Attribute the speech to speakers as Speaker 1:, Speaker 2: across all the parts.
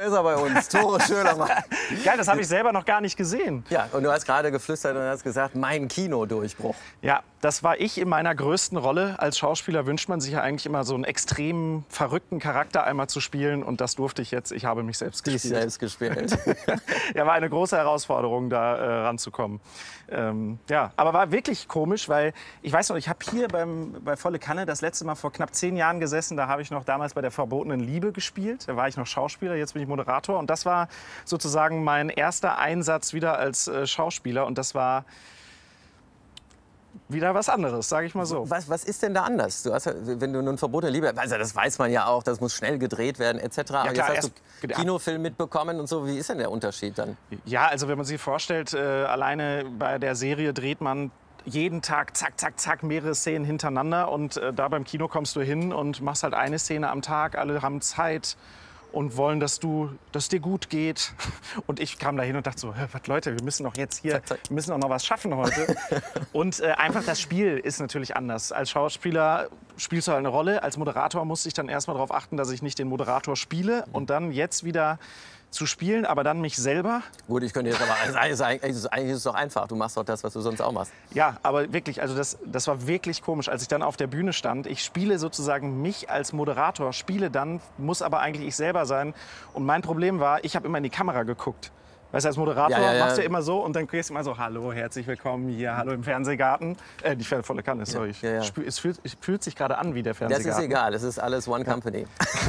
Speaker 1: Ist er bei uns, Thore Schölermann.
Speaker 2: Geil, das habe ich selber noch gar nicht gesehen.
Speaker 1: Ja, und du hast gerade geflüstert und hast gesagt, mein Kinodurchbruch.
Speaker 2: Ja, das war ich in meiner größten Rolle. Als Schauspieler wünscht man sich ja eigentlich immer so einen extrem verrückten Charakter einmal zu spielen. Und das durfte ich jetzt. Ich habe mich selbst gespielt.
Speaker 1: Dich selbst gespielt.
Speaker 2: Ja, war eine große Herausforderung, da ranzukommen. Ja, aber war wirklich komisch, weil ich weiß noch, ich habe hier bei Volle Kanne das letzte Mal vor knapp 10 Jahren gesessen. Da habe ich noch damals bei der verbotenen Liebe gespielt. Da war ich noch Schauspieler, jetzt bin ich Moderator. Und das war sozusagen mein erster Einsatz wieder als Schauspieler. Und das war wieder was anderes, sage ich mal so.
Speaker 1: Was ist denn da anders? Du hast, wenn du nun verbotene Liebe, also das weiß man ja auch, das muss schnell gedreht werden etc. Aber
Speaker 2: klar,
Speaker 1: jetzt hast du Kinofilm mitbekommen und so. Wie ist denn der Unterschied dann?
Speaker 2: Ja, also wenn man sich vorstellt, alleine bei der Serie dreht man jeden Tag zack, zack, zack mehrere Szenen hintereinander. Und da beim Kino kommst du hin und machst halt eine Szene am Tag. Alle haben Zeit und wollen, dass es dir gut geht. Und ich kam da hin und dachte so, was Leute, wir müssen doch jetzt hier,
Speaker 1: zack, zack.
Speaker 2: Wir müssen doch noch was schaffen heute. Und einfach das Spiel ist natürlich anders. Als Schauspieler spielst du halt eine Rolle. Als Moderator musste ich dann erstmal darauf achten, dass ich nicht den Moderator spiele und dann jetzt wieder zu spielen, aber dann mich selber.
Speaker 1: Gut, ich könnte jetzt aber, eigentlich ist es doch einfach. Du machst doch das, was du sonst auch machst.
Speaker 2: Ja, aber wirklich, also das war wirklich komisch, als ich dann auf der Bühne stand. Ich spiele sozusagen mich als Moderator, spiele dann, muss aber eigentlich ich selber sein. Und mein Problem war, ich habe immer in die Kamera geguckt. Weißt du, als Moderator machst du ja immer so und dann gehst du immer so, hallo, herzlich willkommen hier, hallo im Fernsehgarten. Die Volle Kanne, sorry. Es fühlt sich gerade an wie der Fernsehgarten.
Speaker 1: Das ist egal, es ist alles One Company.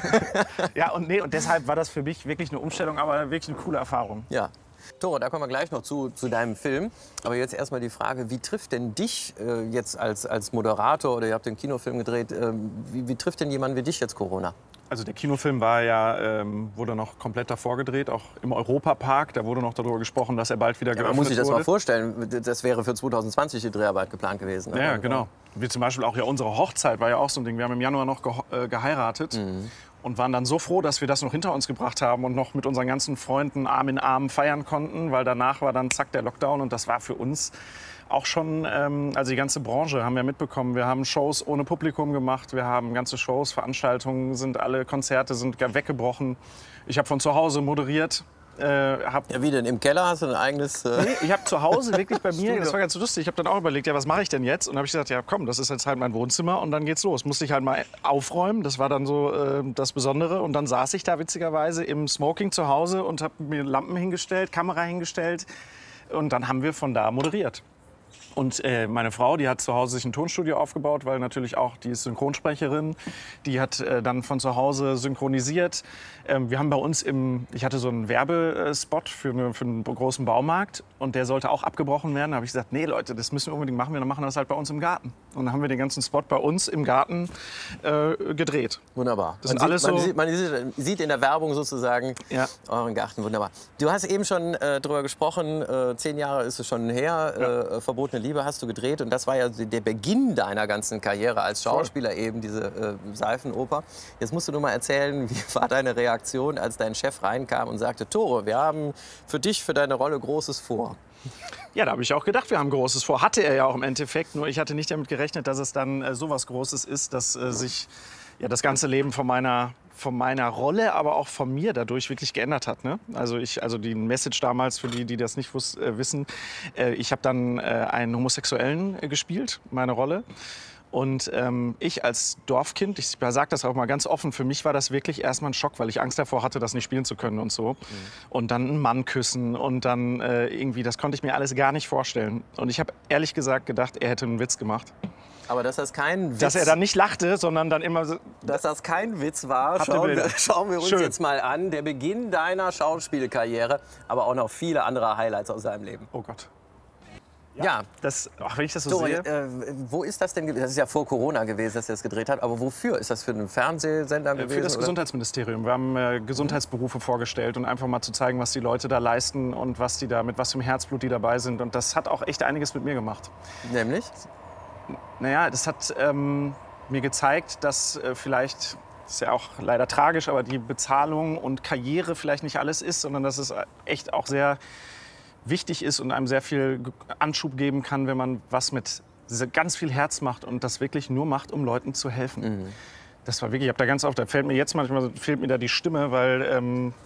Speaker 2: Ja, und deshalb war das für mich wirklich eine Umstellung, aber wirklich eine coole Erfahrung.
Speaker 1: Ja. Thore, da kommen wir gleich noch zu deinem Film. Aber jetzt erstmal die Frage, wie trifft denn dich jetzt als Moderator, oder ihr habt den Kinofilm gedreht, wie trifft denn jemand wie dich jetzt Corona?
Speaker 2: Also der Kinofilm war ja, wurde noch komplett davor gedreht, auch im Europapark. Da wurde noch darüber gesprochen, dass er bald wieder geöffnet wurde.
Speaker 1: Man muss sich das mal vorstellen, das wäre für 2020 die Dreharbeit geplant gewesen.
Speaker 2: Ja, genau. Wie zum Beispiel auch ja unsere Hochzeit war ja auch so ein Ding. Wir haben im Januar noch geheiratet und waren dann so froh, dass wir das noch hinter uns gebracht haben und noch mit unseren ganzen Freunden Arm in Arm feiern konnten, weil danach war dann zack der Lockdown und das war für uns auch schon, also die ganze Branche haben wir mitbekommen. Wir haben Shows ohne Publikum gemacht, wir haben ganze Shows, Veranstaltungen, alle Konzerte sind weggebrochen. Ich habe von zu Hause moderiert.
Speaker 1: Ja, wie denn? Im Keller hast du ein eigenes...
Speaker 2: Nee, ich habe zu Hause wirklich bei mir, das war ganz lustig, ich habe dann auch überlegt, ja, was mache ich denn jetzt? Und habe ich gesagt, ja komm, das ist jetzt halt mein Wohnzimmer und dann geht's los. Musste ich halt mal aufräumen, das war dann so das Besondere. Und dann saß ich da witzigerweise im Smoking zu Hause und habe mir Lampen hingestellt, Kamera hingestellt und dann haben wir von da moderiert. Und meine Frau, die hat zu Hause sich ein Tonstudio aufgebaut, weil natürlich auch, die ist Synchronsprecherin. Die hat dann von zu Hause synchronisiert. Wir haben bei uns ich hatte so einen Werbespot für einen großen Baumarkt und der sollte auch abgebrochen werden. Da habe ich gesagt, nee Leute, das müssen wir unbedingt machen. Wir machen das halt bei uns im Garten. Und dann haben wir den ganzen Spot bei uns im Garten gedreht.
Speaker 1: Wunderbar.
Speaker 2: Man
Speaker 1: sieht in der Werbung sozusagen euren Garten. Wunderbar. Du hast eben schon drüber gesprochen, 10 Jahre ist es schon her, verbotene Liebe hast du gedreht und das war ja der Beginn deiner ganzen Karriere als Schauspieler, eben diese Seifenoper. Jetzt musst du nur mal erzählen, wie war deine Reaktion, als dein Chef reinkam und sagte, Thore, wir haben für dich, für deine Rolle Großes vor.
Speaker 2: Ja, da habe ich auch gedacht, wir haben Großes vor. Hatte er ja auch im Endeffekt, nur ich hatte nicht damit gerechnet, dass es dann so was Großes ist, dass sich das ganze Leben von meiner Rolle, aber auch von mir dadurch wirklich geändert hat. Ne? Also die Message damals, für die das nicht wissen, ich habe dann einen Homosexuellen gespielt, meine Rolle. Und ich als Dorfkind, ich sage das auch mal ganz offen, für mich war das wirklich erstmal ein Schock, weil ich Angst davor hatte, das nicht spielen zu können und so. Und dann einen Mann küssen und dann irgendwie, das konnte ich mir alles gar nicht vorstellen. Und ich habe ehrlich gesagt gedacht, er hätte einen Witz gemacht.
Speaker 1: Aber dass das kein Witz...
Speaker 2: Dass er dann nicht lachte, sondern dann immer so...
Speaker 1: Dass das kein Witz war, schauen wir uns jetzt mal an. Der Beginn deiner Schauspielkarriere, aber auch noch viele andere Highlights aus seinem Leben.
Speaker 2: Oh Gott.
Speaker 1: Ja.
Speaker 2: Wenn ich das so
Speaker 1: Thore,
Speaker 2: sehe...
Speaker 1: wo ist das denn gewesen? Das ist ja vor Corona gewesen, dass ihr das gedreht habt. Aber wofür? Ist das für einen Fernsehsender gewesen?
Speaker 2: Für das
Speaker 1: oder?
Speaker 2: Gesundheitsministerium. Wir haben Gesundheitsberufe vorgestellt und einfach mal zu zeigen, was die Leute da leisten und mit was für einem Herzblut die dabei sind. Und das hat auch echt einiges mit mir gemacht.
Speaker 1: Nämlich?
Speaker 2: Naja, das hat mir gezeigt, dass vielleicht, das ist ja auch leider tragisch, aber die Bezahlung und Karriere vielleicht nicht alles ist, sondern dass es echt auch sehr wichtig ist und einem sehr viel Anschub geben kann, wenn man was mit ganz viel Herz macht und das wirklich nur macht, um Leuten zu helfen. Das war wirklich, ich habe da ganz oft, da fehlt mir jetzt manchmal da die Stimme, weil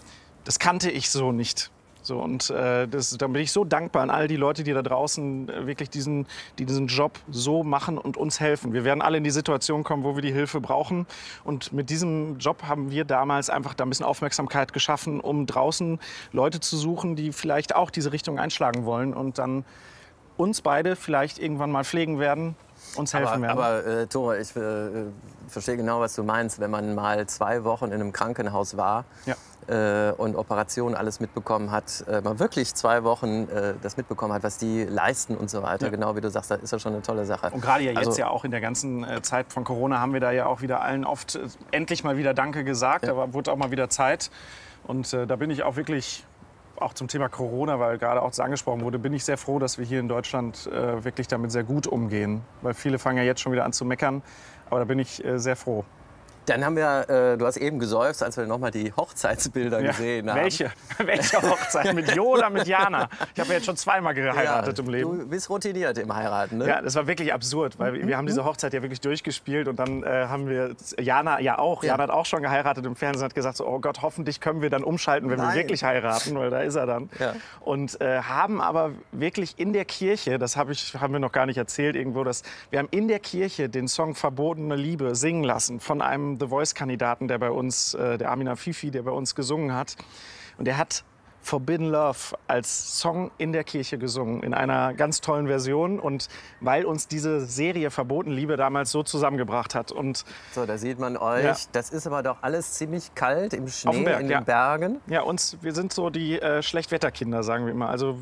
Speaker 2: das kannte ich so nicht. So, und da bin ich so dankbar an all die Leute, die da draußen wirklich die diesen Job so machen und uns helfen. Wir werden alle in die Situation kommen, wo wir die Hilfe brauchen. Und mit diesem Job haben wir damals einfach da ein bisschen Aufmerksamkeit geschaffen, um draußen Leute zu suchen, die vielleicht auch diese Richtung einschlagen wollen und dann uns beide vielleicht irgendwann mal pflegen werden, uns helfen werden.
Speaker 1: Aber Thore, ich verstehe genau, was du meinst, wenn man mal 2 Wochen in einem Krankenhaus war. Ja. Und Operationen alles mitbekommen hat, man wirklich 2 Wochen das mitbekommen hat, was die leisten und so weiter. Ja. Genau wie du sagst, das ist ja schon eine tolle Sache.
Speaker 2: Und gerade ja jetzt ja auch in der ganzen Zeit von Corona haben wir da ja auch wieder allen oft endlich mal wieder Danke gesagt, aber wurde auch mal wieder Zeit. Und da bin ich auch wirklich, auch zum Thema Corona, weil gerade auch das angesprochen wurde, bin ich sehr froh, dass wir hier in Deutschland wirklich damit sehr gut umgehen. Weil viele fangen ja jetzt schon wieder an zu meckern, aber da bin ich sehr froh.
Speaker 1: Dann haben wir, du hast eben geseufzt, als wir noch mal die Hochzeitsbilder gesehen haben.
Speaker 2: Welche Hochzeit? Mit Jo oder mit Jana? Ich habe ja jetzt schon 2-mal geheiratet im Leben.
Speaker 1: Du bist routiniert im Heiraten, ne?
Speaker 2: Ja, das war wirklich absurd, weil wir haben diese Hochzeit ja wirklich durchgespielt und dann haben wir Jana ja auch. Ja. Jana hat auch schon geheiratet im Fernsehen, hat gesagt so, oh Gott, hoffentlich können wir dann umschalten, wenn wir wirklich heiraten, weil da ist er dann. Ja. Und haben aber wirklich in der Kirche, das haben wir noch gar nicht erzählt irgendwo, wir haben in der Kirche den Song Verbotene Liebe singen lassen von einem The Voice-Kandidaten, der bei uns, der Armin Afifi, der bei uns gesungen hat. Und er hat Forbidden Love als Song in der Kirche gesungen, in einer ganz tollen Version. Und weil uns diese Serie Verbotene Liebe damals so zusammengebracht hat. Und
Speaker 1: so, da sieht man euch. Ja. Das ist aber doch alles ziemlich kalt im Schnee, Berg, in den Bergen.
Speaker 2: Ja, wir sind so die Schlechtwetterkinder, sagen wir immer. Also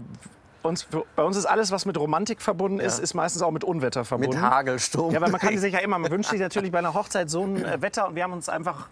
Speaker 2: bei uns ist alles, was mit Romantik verbunden ist, ist meistens auch mit Unwetter verbunden.
Speaker 1: Mit Hagelsturm.
Speaker 2: Ja, weil man kann sich ja immer, man wünscht sich natürlich bei einer Hochzeit so ein Wetter und wir haben uns einfach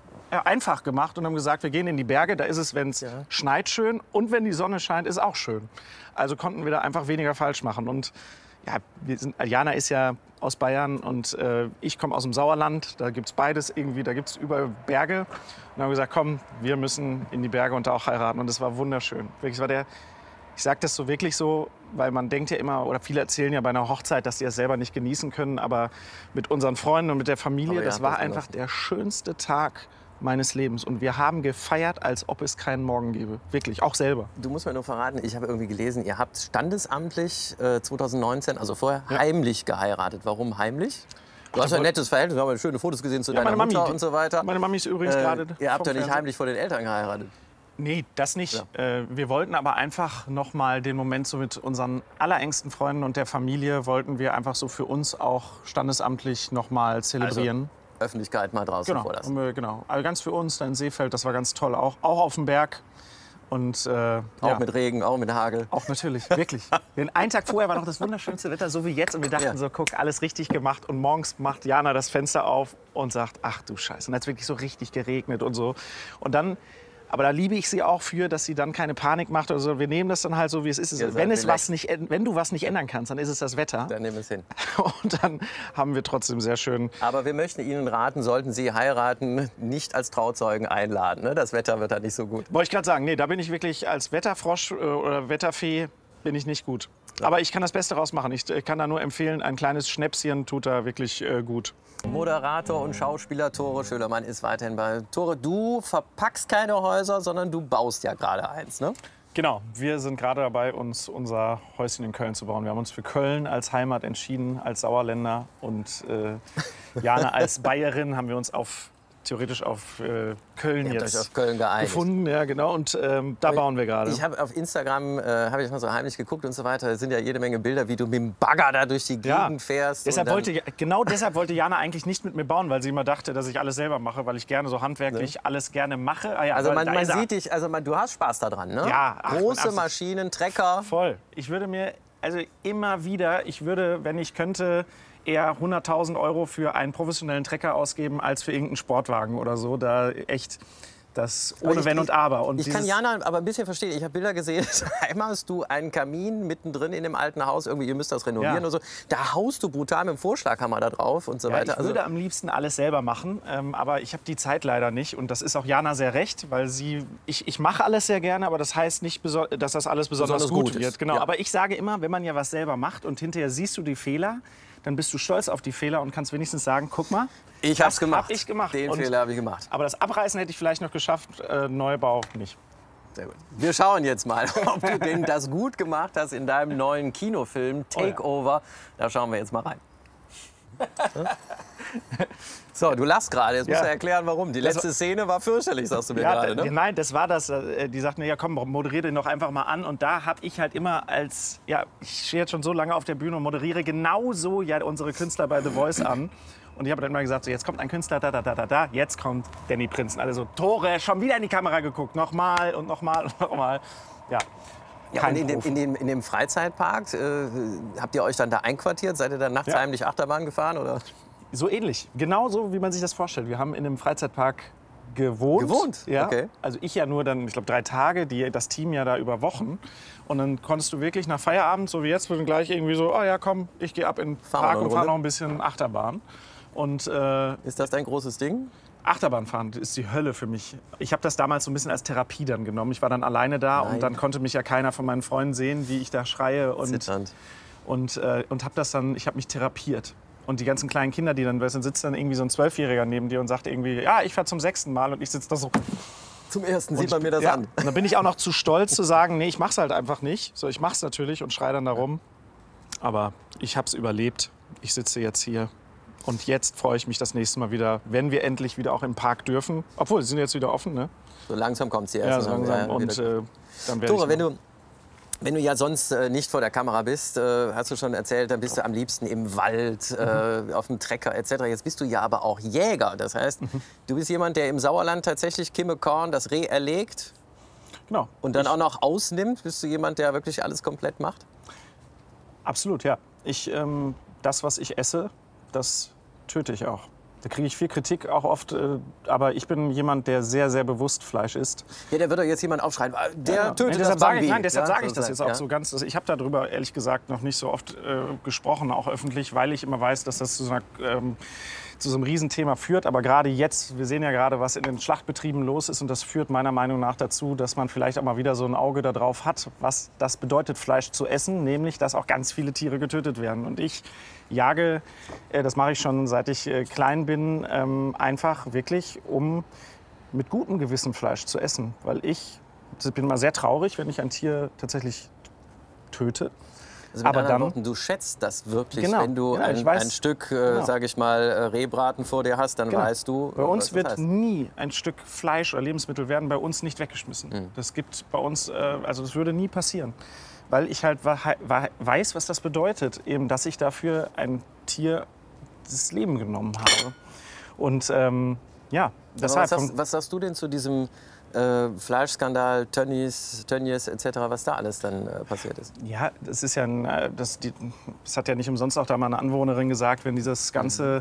Speaker 2: gemacht und haben gesagt, wir gehen in die Berge, da ist es, wenn es schneit, schön und wenn die Sonne scheint, ist auch schön. Also konnten wir da einfach weniger falsch machen und ja, Jana ist ja aus Bayern und ich komme aus dem Sauerland, da gibt es beides irgendwie, da gibt es überall Berge und dann haben wir gesagt, komm, wir müssen in die Berge und da auch heiraten und das war wunderschön. Wirklich, ich sage das so wirklich so, weil man denkt ja immer, oder viele erzählen ja bei einer Hochzeit, dass sie es selber nicht genießen können. Aber mit unseren Freunden und mit der Familie, das war einfach der schönste Tag meines Lebens. Und wir haben gefeiert, als ob es keinen Morgen gäbe. Wirklich, auch selber.
Speaker 1: Du musst mir nur verraten, ich habe irgendwie gelesen, ihr habt standesamtlich 2019, also vorher, heimlich geheiratet. Warum heimlich? Du hast ja ein nettes Verhältnis, wir haben schöne Fotos gesehen zu deiner Mutter und so weiter.
Speaker 2: Meine Mami ist übrigens gerade
Speaker 1: Ihr habt ja nicht heimlich vor den Eltern geheiratet.
Speaker 2: Nee, das nicht. Ja. Wir wollten aber einfach noch mal den Moment so mit unseren allerengsten Freunden und der Familie wollten wir einfach so für uns auch standesamtlich noch mal zelebrieren.
Speaker 1: Also Öffentlichkeit mal draußen vorlassen.
Speaker 2: Genau, also ganz für uns, da in Seefeld, das war ganz toll. Auch auf dem Berg. Und,
Speaker 1: auch mit Regen, auch mit Hagel.
Speaker 2: Auch natürlich, wirklich. Einen Tag vorher war noch das wunderschönste Wetter, so wie jetzt. Und wir dachten so, guck, alles richtig gemacht. Und morgens macht Jana das Fenster auf und sagt, ach du Scheiße. Und dann hat es wirklich so richtig geregnet und so. Und dann... Aber da liebe ich sie auch für, dass sie dann keine Panik macht oder so. Wir nehmen das dann halt so, wie es ist. Wenn du was nicht ändern kannst, dann ist es das Wetter.
Speaker 1: Dann nehmen wir es hin.
Speaker 2: Und dann haben wir trotzdem sehr schön...
Speaker 1: Aber wir möchten Ihnen raten, sollten Sie heiraten, nicht als Trauzeugen einladen. Ne? Das Wetter wird da nicht so gut.
Speaker 2: Wollte ich gerade sagen, nee, da bin ich wirklich als Wetterfrosch oder Wetterfee bin ich nicht gut. Ja. Aber ich kann das Beste rausmachen. Ich kann da nur empfehlen, ein kleines Schnäpschen tut da wirklich gut.
Speaker 1: Moderator und Schauspieler Thore Schölermann ist weiterhin bei. Thore, du verpackst keine Häuser, sondern du baust ja gerade eins, ne?
Speaker 2: Genau, wir sind gerade dabei, uns unser Häuschen in Köln zu bauen. Wir haben uns für Köln als Heimat entschieden, als Sauerländer. Und Jana als Bayerin haben wir uns theoretisch auf Köln jetzt
Speaker 1: auf Köln geeinigt.
Speaker 2: Gefunden. Ja, genau. Und da bauen wir gerade.
Speaker 1: Ich habe auf Instagram habe ich mal so heimlich geguckt und so weiter. Da sind ja jede Menge Bilder, wie du mit dem Bagger da durch die Gegend fährst.
Speaker 2: Genau deshalb wollte Jana eigentlich nicht mit mir bauen, weil sie immer dachte, dass ich alles selber mache, weil ich gerne so handwerklich alles gerne mache. Ah, ja,
Speaker 1: also man sieht dich, also du hast Spaß daran, ne?
Speaker 2: Ja.
Speaker 1: Große Maschinen, Trecker.
Speaker 2: Voll. Ich würde mir immer wieder, wenn ich könnte, eher 100.000 € für einen professionellen Trecker ausgeben, als für irgendeinen Sportwagen oder so. Da echt das ohne Wenn und Aber. Und
Speaker 1: ich kann Jana aber ein bisschen verstehen. Ich habe Bilder gesehen, einmal hast du einen Kamin mittendrin in dem alten Haus. Irgendwie, ihr müsst das renovieren und so. Da haust du brutal mit dem Vorschlaghammer da drauf und so weiter.
Speaker 2: Ich würde am liebsten alles selber machen, aber ich habe die Zeit leider nicht. Und das ist auch Jana sehr recht, weil ich mache alles sehr gerne, aber das heißt nicht, dass das alles besonders gut wird. Genau. Ja. Aber ich sage immer, wenn man ja was selber macht und hinterher siehst du die Fehler, dann bist du stolz auf die Fehler und kannst wenigstens sagen, guck mal,
Speaker 1: ich hab's gemacht.
Speaker 2: Hab ich gemacht.
Speaker 1: Den Fehler habe ich gemacht.
Speaker 2: Aber das Abreißen hätte ich vielleicht noch geschafft, Neubau nicht.
Speaker 1: Sehr gut. Wir schauen jetzt mal, ob du denn das gut gemacht hast in deinem neuen Kinofilm Takeover. Da schauen wir jetzt mal rein. So, du lachst gerade. Jetzt musst du erklären, warum. Die letzte Szene war fürchterlich, sagst du mir gerade. Ne?
Speaker 2: Nein, das war das. Die sagten, ja komm, moderiere den doch einfach mal an. Und da habe ich halt immer als, ich stehe jetzt schon so lange auf der Bühne und moderiere genauso unsere Künstler bei The Voice an. Und ich habe dann immer gesagt, so, jetzt kommt ein Künstler, jetzt kommt Danny Prinzen. Alle so, Thore, schon wieder in die Kamera geguckt, nochmal und nochmal und nochmal. Ja.
Speaker 1: Ja, und in dem Freizeitpark, habt ihr euch dann da einquartiert? Seid ihr dann nachts heimlich Achterbahn gefahren? Oder?
Speaker 2: So ähnlich, genau so, wie man sich das vorstellt. Wir haben in einem Freizeitpark gewohnt.
Speaker 1: Gewohnt?
Speaker 2: Ja.
Speaker 1: Okay.
Speaker 2: Also ich ja nur dann, ich glaube 3 Tage, das Team ja da über Wochen. Und dann konntest du wirklich nach Feierabend, so wie jetzt, gleich irgendwie so, oh ja komm, ich gehe ab in den Park und fahre noch ein bisschen Achterbahn. Und,
Speaker 1: ist das dein großes Ding?
Speaker 2: Achterbahnfahren ist die Hölle für mich. Ich habe das damals so ein bisschen als Therapie dann genommen. Ich war dann alleine da und dann konnte mich ja keiner von meinen Freunden sehen, wie ich da schreie. Und habe das dann, ich habe mich therapiert. Und die ganzen kleinen Kinder, die dann sitzt dann irgendwie so ein 12-Jähriger neben dir und sagt irgendwie, ja, ich fahre zum 6. Mal und ich sitze da so.
Speaker 1: Zum ersten sieht man mir das an.
Speaker 2: Und dann bin ich auch noch zu stolz zu sagen, nee, ich mach's halt einfach nicht. So, ich mach's natürlich und schreie dann da rum. Aber ich hab's überlebt. Ich sitze jetzt hier. Und jetzt freue ich mich das nächste Mal wieder, wenn wir endlich wieder auch im Park dürfen. Obwohl, sie sind jetzt wieder offen, ne?
Speaker 1: So langsam kommt sie erst.
Speaker 2: Ja, so langsam. Und dann werde
Speaker 1: Thore, wenn du ja sonst nicht vor der Kamera bist, hast du schon erzählt, dann bist du am liebsten im Wald, auf dem Trecker etc. Jetzt bist du ja aber auch Jäger. Das heißt, du bist jemand, der im Sauerland tatsächlich Kimme Korn, das Reh erlegt.
Speaker 2: Genau.
Speaker 1: Und dann auch noch ausnimmt. Bist du jemand, der wirklich alles komplett macht?
Speaker 2: Absolut, ja. Das, was ich esse, das töte ich auch. Da kriege ich viel Kritik, auch oft. Aber ich bin jemand, der sehr, sehr bewusst Fleisch isst.
Speaker 1: Ja, der wird doch jetzt jemand aufschreien, der tötet das
Speaker 2: Bambi. Nein, deshalb sage ich das jetzt auch so ganz. Also ich habe darüber, ehrlich gesagt, noch nicht so oft gesprochen, auch öffentlich, weil ich immer weiß, dass das zu so einem Riesenthema führt. Aber gerade jetzt, wir sehen ja gerade, was in den Schlachtbetrieben los ist. Und das führt meiner Meinung nach dazu, dass man vielleicht auch mal wieder so ein Auge darauf hat, was das bedeutet, Fleisch zu essen. Nämlich, dass auch ganz viele Tiere getötet werden. Und ich jage, das mache ich schon seit ich klein bin, einfach wirklich, um mit gutem Gewissen Fleisch zu essen. Weil ich bin immer sehr traurig, wenn ich ein Tier tatsächlich töte.
Speaker 1: Also mit anderen Worten, du schätzt das wirklich, wenn du ein Stück, sage ich mal, Rehbraten vor dir hast, dann weißt du,
Speaker 2: bei uns wird nie ein Stück Fleisch oder Lebensmittel werden bei uns nicht weggeschmissen. Das gibt bei uns, also das würde nie passieren. Weil ich halt weiß, was das bedeutet, eben, dass ich dafür ein Tier das Leben genommen habe. Und deshalb.
Speaker 1: Was sagst du denn zu diesem Fleischskandal, Tönnies etc., was da alles dann passiert ist?
Speaker 2: Ja, das ist ja, das hat ja nicht umsonst auch da mal eine Anwohnerin gesagt, wenn diese ganze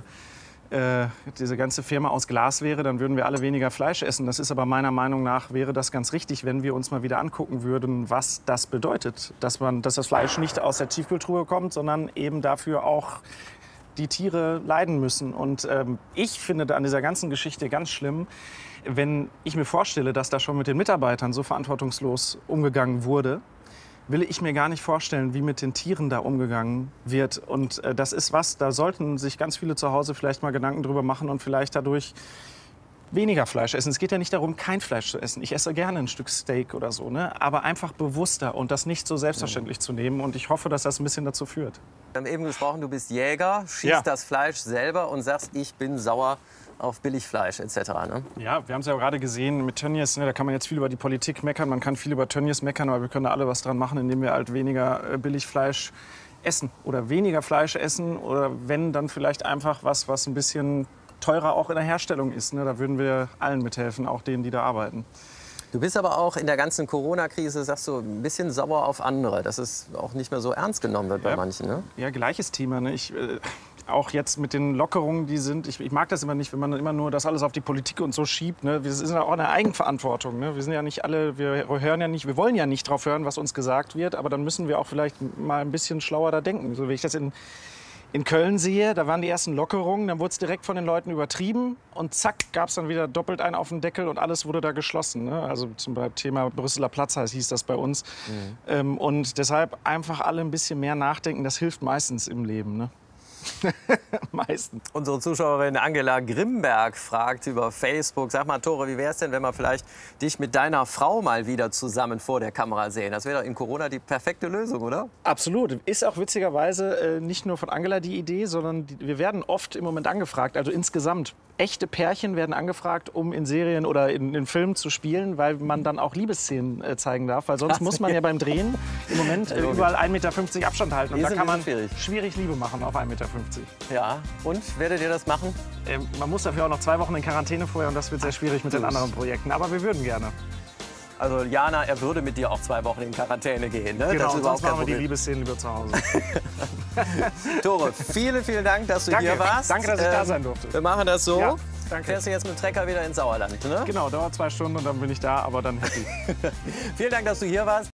Speaker 2: Firma aus Glas wäre, dann würden wir alle weniger Fleisch essen. Das ist aber meiner Meinung nach, wäre das ganz richtig, wenn wir uns mal wieder angucken würden, was das bedeutet. Dass das Fleisch nicht aus der Tiefkühltruhe kommt, sondern eben dafür auch die Tiere leiden müssen. Und ich finde an dieser ganzen Geschichte ganz schlimm, wenn ich mir vorstelle, dass da schon mit den Mitarbeitern so verantwortungslos umgegangen wurde, will ich mir gar nicht vorstellen, wie mit den Tieren da umgegangen wird. Und das ist was, da sollten sich ganz viele zu Hause vielleicht mal Gedanken drüber machen und vielleicht dadurch weniger Fleisch essen. Es geht ja nicht darum, kein Fleisch zu essen. Ich esse gerne ein Stück Steak oder so, ne? Aber einfach bewusster und das nicht so selbstverständlich zu nehmen. Und ich hoffe, dass das ein bisschen dazu führt.
Speaker 1: Wir haben eben gesprochen, du bist Jäger, schießt das Fleisch selber und sagst, ich bin sauer auf Billigfleisch etc. Ne?
Speaker 2: Ja, wir haben es ja gerade gesehen mit Tönnies, ne, da kann man jetzt viel über die Politik meckern, man kann viel über Tönnies meckern, aber wir können da alle was dran machen, indem wir halt weniger Billigfleisch essen oder weniger Fleisch essen oder wenn, dann vielleicht einfach was ein bisschen teurer auch in der Herstellung ist. Ne? Da würden wir allen mithelfen, auch denen, die da arbeiten.
Speaker 1: Du bist aber auch in der ganzen Corona-Krise, sagst du, ein bisschen sauer auf andere, dass es auch nicht mehr so ernst genommen wird bei manchen. Ne?
Speaker 2: Ja, gleiches Thema. Ne? Auch jetzt mit den Lockerungen, die sind, ich mag das immer nicht, wenn man immer nur das alles auf die Politik und so schiebt. Ne? Wir sind ja auch eine Eigenverantwortung. Ne? Wir sind ja nicht alle, wir wollen ja nicht drauf hören, was uns gesagt wird, aber dann müssen wir auch vielleicht mal ein bisschen schlauer da denken. So wie ich das in Köln sehe, da waren die ersten Lockerungen, dann wurde es direkt von den Leuten übertrieben und zack, gab es dann wieder doppelt einen auf den Deckel und alles wurde da geschlossen. Ne? Also zum Thema Brüsseler Platz hieß das bei uns. Und deshalb einfach alle ein bisschen mehr nachdenken, das hilft meistens im Leben. Ne? Meistens.
Speaker 1: Unsere Zuschauerin Angela Grimberg fragt über Facebook, sag mal Thore, wie wäre es denn, wenn wir vielleicht dich mit deiner Frau mal wieder zusammen vor der Kamera sehen? Das wäre doch in Corona die perfekte Lösung, oder?
Speaker 2: Absolut. Ist auch witzigerweise nicht nur von Angela die Idee, sondern wir werden oft im Moment angefragt, also insgesamt. Echte Pärchen werden angefragt, um in Serien oder in Filmen zu spielen, weil man dann auch Liebesszenen zeigen darf. Weil sonst muss man ja beim Drehen im Moment überall 1,50 Meter Abstand halten. Und da kann man schwierig Liebe machen auf 1,50 Meter.
Speaker 1: Ja, und werdet ihr das machen?
Speaker 2: Man muss dafür auch noch 2 Wochen in Quarantäne vorher und das wird sehr schwierig mit den anderen Projekten. Aber wir würden gerne.
Speaker 1: Also Jana, er würde mit dir auch 2 Wochen in Quarantäne gehen. Ne?
Speaker 2: Genau,
Speaker 1: das ist
Speaker 2: sonst machen wir die Liebesszenen lieber zu Hause.
Speaker 1: Thore, vielen Dank, dass du hier warst.
Speaker 2: Danke, dass ich da sein durfte.
Speaker 1: Wir machen das so.
Speaker 2: Ja, danke.
Speaker 1: Fährst du jetzt mit dem Trecker wieder ins Sauerland, ne?
Speaker 2: Genau, dauert 2 Stunden und dann bin ich da, aber dann happy.
Speaker 1: Vielen Dank, dass du hier warst.